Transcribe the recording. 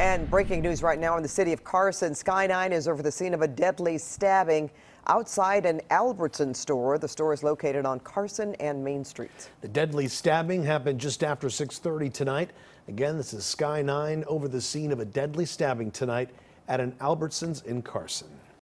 And breaking news right now in the city of Carson. Sky 9 is over the scene of a deadly stabbing outside an Albertsons store. The store is located on Carson and Main Street. The deadly stabbing happened just after 6:30 tonight. Again, this is Sky 9 over the scene of a deadly stabbing tonight at an Albertsons in Carson.